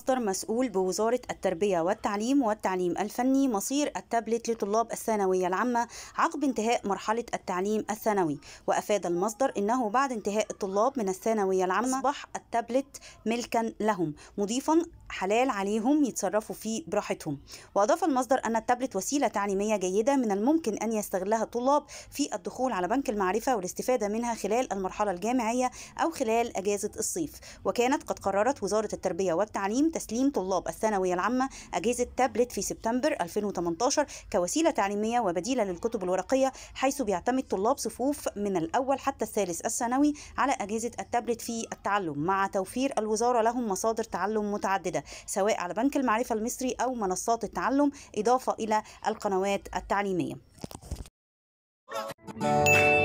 مصدر مسؤول بوزارة التربية والتعليم الفني مصير التابلت لطلاب الثانوية العامة عقب انتهاء مرحلة التعليم الثانوي. وأفاد المصدر أنه بعد انتهاء الطلاب من الثانوية العامة أصبح التابلت ملكا لهم، مضيفا حلال عليهم يتصرفوا فيه براحتهم. وأضاف المصدر أن التابلت وسيلة تعليمية جيدة من الممكن أن يستغلها الطلاب في الدخول على بنك المعرفة والاستفادة منها خلال المرحلة الجامعية أو خلال أجازة الصيف. وكانت قد قررت وزارة التربية والتعليم تسليم طلاب الثانوية العامة أجهزة تابلت في سبتمبر 2018 كوسيلة تعليمية وبديلة للكتب الورقية، حيث بيعتمد طلاب صفوف من الأول حتى الثالث الثانوي على أجهزة التابلت في التعلم، مع توفير الوزارة لهم مصادر تعلم متعددة سواء على بنك المعرفة المصري أو منصات التعلم، إضافة إلى القنوات التعليمية.